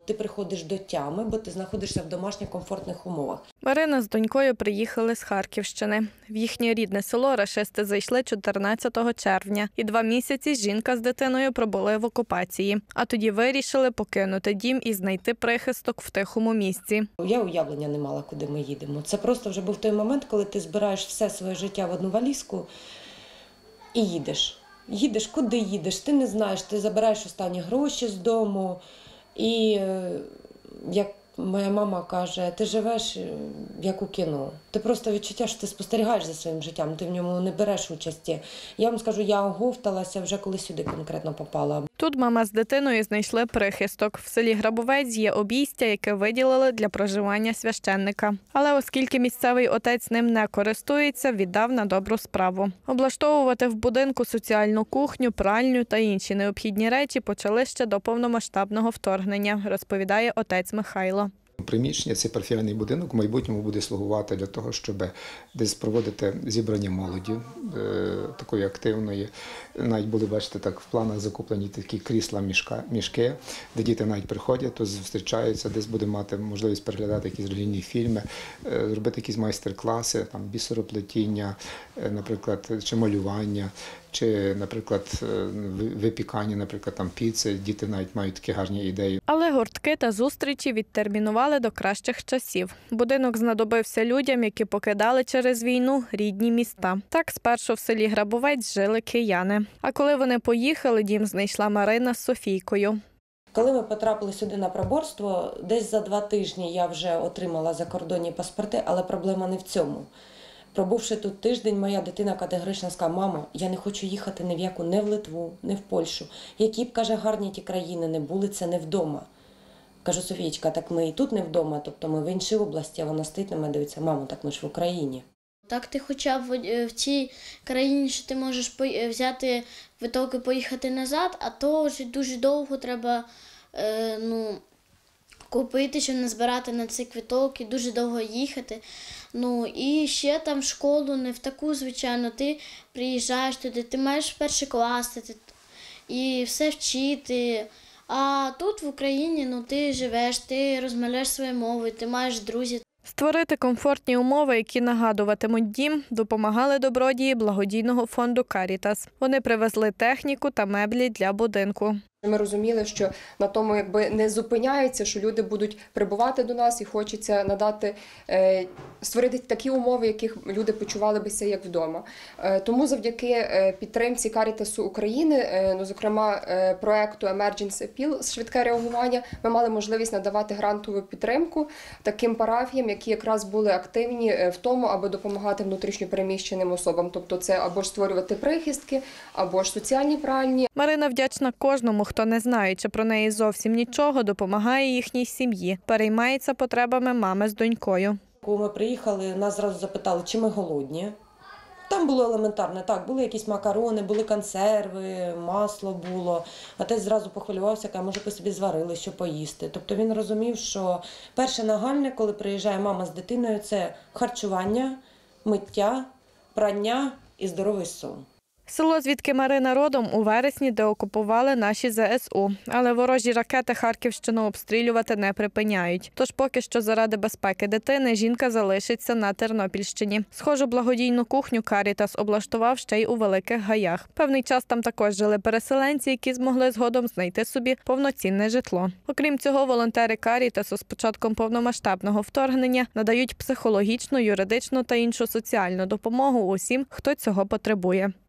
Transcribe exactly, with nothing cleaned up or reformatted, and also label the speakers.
Speaker 1: Ти приходиш до тями, бо ти знаходишся в домашніх комфортних умовах.
Speaker 2: Марина з донькою приїхали з Харківщини. В їхнє рідне село рашисти зайшли чотирнадцятого червня. І два місяці жінка з дитиною пробули в окупації. А тоді вирішили покинути дім і знайти прихисток в тихому місці.
Speaker 1: Я уявлення не мала, куди ми їдемо. Це просто вже був той момент, коли ти збираєш все своє життя в одну валізку і їдеш. Їдеш, куди їдеш, ти не знаєш, ти забираєш останні гроші з дому. І як моя мама каже, ти живеш як у кіно. Ти просто відчуття, що ти спостерігаєш за своїм життям, ти в ньому не береш участі. Я вам скажу, я оговталася вже коли сюди конкретно попала.
Speaker 2: Тут мама з дитиною знайшли прихисток. В селі Грабовець є обійстя, яке виділили для проживання священника. Але оскільки місцевий отець ним не користується, віддав на добру справу. Облаштовувати в будинку соціальну кухню, пральню та інші необхідні речі почали ще до повномасштабного вторгнення, розповідає отець Михайло.
Speaker 3: Приміщення, цей парафіяльний будинок в майбутньому буде слугувати для того, щоб десь проводити зібрання молоді, такої активної. Навіть були, бачите, так в планах закуплені такі крісла, мішки, де діти навіть приходять, то зустрічаються, десь буде мати можливість переглядати якісь релігійні фільми, зробити якісь майстер-класи, там бісероплетіння, наприклад, чи малювання, чи, наприклад, випікання, наприклад, там піци. Діти навіть мають такі гарні ідеї.
Speaker 2: Але гуртки та зустрічі відтермінували до кращих часів. Будинок знадобився людям, які покидали через війну рідні міста. Так спершу в селі Грабовець жили кияни. А коли вони поїхали, дім знайшла Марина з Софійкою.
Speaker 1: Коли ми потрапили сюди на проборство, десь за два тижні я вже отримала закордонні паспорти, але проблема не в цьому. Пробувши тут тиждень, моя дитина категорично сказала: «Мамо, я не хочу їхати ні в яку, не в Литву, не в Польщу. Які б, каже, гарні ті країни не були, це не вдома». Кажу: «Софієчка, так ми і тут не вдома, тобто ми в іншій області». А вона стоїть на мене, дивиться: «Мамо, так ми ж в Україні».
Speaker 4: Так ти хоча б в цій країні, що ти можеш взяти квиток і поїхати назад, а то вже дуже довго треба е, ну, купити, щоб назбирати на цей квиток і дуже довго їхати. Ну і ще там школу не в таку, звичайно, ти приїжджаєш туди, ти маєш перший клас ти, і все вчити. А тут в Україні ну, ти живеш, ти розмовляєш своєю мовою, ти маєш друзів.
Speaker 2: Створити комфортні умови, які нагадуватимуть дім, допомагали добродії благодійного фонду «Карітас». Вони привезли техніку та меблі для будинку.
Speaker 5: Ми розуміли, що на тому якби не зупиняється, що люди будуть прибувати до нас і хочеться надати, створити такі умови, яких люди почували би себе як вдома. Тому завдяки підтримці Карітасу України, ну, зокрема проекту Emergency Appeal, швидке реагування, ми мали можливість надавати грантову підтримку таким парафіям, які якраз були активні в тому, аби допомагати внутрішньо переміщеним особам. Тобто це або ж створювати прихистки, або ж соціальні пральні.
Speaker 2: Марина вдячна кожному, хто, не знаючи про неї зовсім нічого, допомагає їхній сім'ї, переймається потребами мами з донькою.
Speaker 1: Коли ми приїхали, нас зразу запитали, чи ми голодні. Там було елементарно, так, були якісь макарони, були консерви, масло було. Отець зразу похвилювався, каже: може, ви собі зварили, що поїсти. Тобто він розумів, що перше нагальне, коли приїжджає мама з дитиною, це харчування, миття, прання і здоровий сон.
Speaker 2: Село, звідки Марина родом, у вересні деокупували наші зе ес у. Але ворожі ракети Харківщину обстрілювати не припиняють. Тож поки що заради безпеки дитини жінка залишиться на Тернопільщині. Схожу благодійну кухню «Карітас» облаштував ще й у Великих Гаях. Певний час там також жили переселенці, які змогли згодом знайти собі повноцінне житло. Окрім цього, волонтери «Карітасу» з початком повномасштабного вторгнення надають психологічну, юридичну та іншу соціальну допомогу усім, хто цього потребує.